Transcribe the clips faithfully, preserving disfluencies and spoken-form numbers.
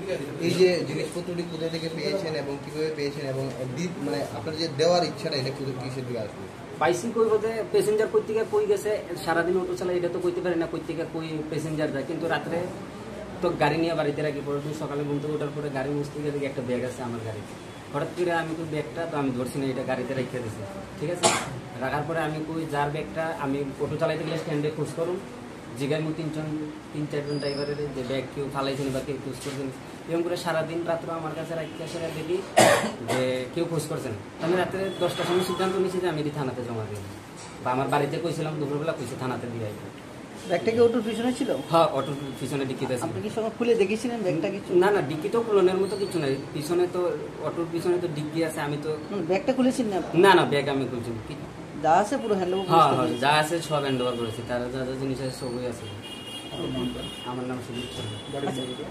এই যে জিনিসপত্রটি কোথা থেকে পেয়েছেন এবং কিভাবে পেয়েছেন এবং মানে আপনার যে দেওয়ার ইচ্ছাটা এটা কিসের দিকে আসবে? পাইছি কই বলতে প্যাসেঞ্জার কই থেকে কই গেছে সারাদিন অটো চালায় এটা তো কইতে পারি না কই থেকে কই প্যাসেঞ্জার যায়, কিন্তু রাত্রে তো গাড়ি নিয়ে বাড়িতে রাখি। পরে তুমি সকালে ঘুম থেকে ওঠার পরে গাড়ি মুছতে গিয়ে দেখি একটা ব্যাগ আছে আমার গাড়িতে। হঠাৎ করে আমি কই ব্যাগটা তো আমি ধরছি না, এটা গাড়িতে রেখে দিয়েছি, ঠিক আছে। রাখার পরে আমি কই যার ব্যাগটা আমি অটো চালাইতে গেলে স্ট্যান্ডে খোঁজ করুন, জিগাই মু তিনজন তিন চারজন ড্রাইভারের যে ব্যাগ কেউ ফালাইছেন বা কেউ খোঁজ করছেন, এরকম করে সারাদিন রাত্র আমার কাছে রাখতে আসে দেখি যে কেউ খোঁজ করছেন। আমি রাত্রে দশটার সময় সিদ্ধান্ত নিয়েছি যে আমি এটি থানাতে জমা দিই, বা আমার বাড়িতে কইছিলাম দুপুরবেলা কইছে থানাতে দিয়ে আইব। ব্যাগটা কি অটোর পিছনে ছিল? হ্যাঁ, অটোর পিছনে ডিকিতে ছিল। আপনি কি সময় খুলে দেখেছিলেন ব্যাগটা কিছু? না না, ডিকি তো খুলনের মতো কিছু নাই, পিছনে তো অটোর পিছনে তো ডিকি আছে। আমি তো ব্যাগটা খুলেছেন না? না না, ব্যাগ আমি খুলছি না। যা আছে পুরো হ্যান্ডওভার? হ্যাঁ হ্যাঁ, যা আছে সব হ্যান্ডওভার করেছি, তার যা যা জিনিস আছে সবই আছে। আমার নাম সুজিত সরকার।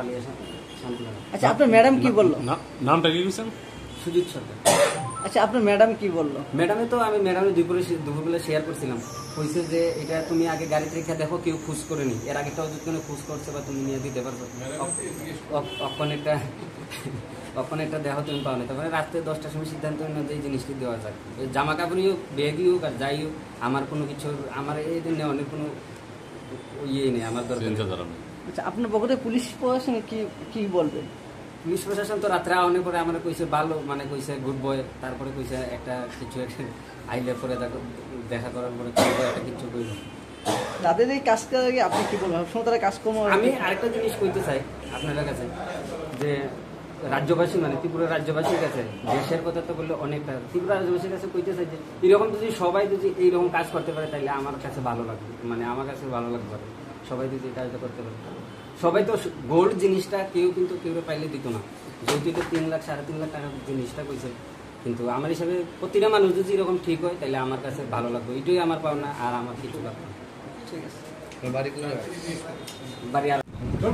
আচ্ছা, আপনার ম্যাডাম কি বললো? নামটা কি বলছেন? সুজিত সরকার। আচ্ছা, আপনার ম্যাডাম কি বললো? ম্যাডামে তো আমি ম্যাডামে দুপুরে দুপুরবেলা শেয়ার করছিলাম, কইছে যে এটা তুমি আগে গাড়িতে রেখে দেখো কেউ খুঁজ করে নি, এর আগেটাও যদি কোনো খুঁজ করছে বা তুমি নিয়ে দিতে পারছো, অক্ষণ একটা অক্ষণ একটা দেখো তুমি পাও না। তারপরে রাত্রে দশটার সময় সিদ্ধান্ত নেওয়া যে এই জিনিসটি দেওয়া যায়, জামা কাপড়ই হোক ব্যাগই হোক আর যাই হোক, আমার কোনো কিছু আমার এই দিন নেওয়ার কোনো ইয়ে নেই আমার দরকার। আচ্ছা, আপনার পক্ষে পুলিশ প্রশাসন কি কি বলবেন? পুলিশ প্রশাসন তো রাত্রে আওয়ানোর পরে আমার কইছে ভালো, মানে কইছে গুড বয়, তারপরে কইছে একটা কিছু একটা আইলে পরে দেখা করার পরে একটা কিছু কইল। তাদের এই কাজটা আপনি কি বলবেন? সবসময় তারা কাজকর্ম। আমি আরেকটা জিনিস কইতে চাই আপনাদের কাছে, যে রাজ্যবাসী মানে ত্রিপুরা রাজ্যবাসীর কাছে দেশের কথা তো বললে অনেকটা, ত্রিপুরা রাজ্যবাসীর কাছে কইতে চাই যে এরকম যদি সবাই যদি এইরকম কাজ করতে পারে তাহলে আমার কাছে ভালো লাগবে, মানে আমার কাছে ভালো লাগবে সবাই যদি এই কাজটা করতে পারে। সবাই তো গোল্ড জিনিসটা কেউ কিন্তু কেউ পাইলে দিত না, যেহেতু তিন লাখ সাড়ে তিন লাখ টাকার জিনিসটা কইছে, কিন্তু আমার হিসাবে প্রতিটা মানুষ যদি এরকম ঠিক হয় তাহলে আমার কাছে ভালো লাগবে, এটাই আমার পাওনা আর আমার কিছু লাগবে। ঠিক আছে, বাড়ি কোথায়? বাড়ি আর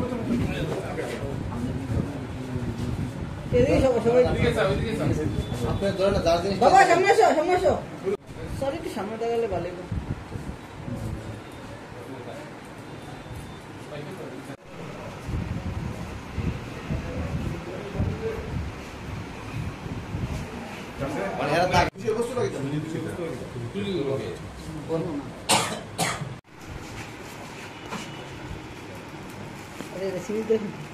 এদিকে সবাই সবাই আপনার ধরেন যার জিনিস বাবা সামনে আসো, সামনে আসো। সরি, একটু সামনে দেখালে ভালো হবে। মানে এরা তার বিষয় বস্তু লাগে তো বলবো না। আরে রেসিপি দেখুন।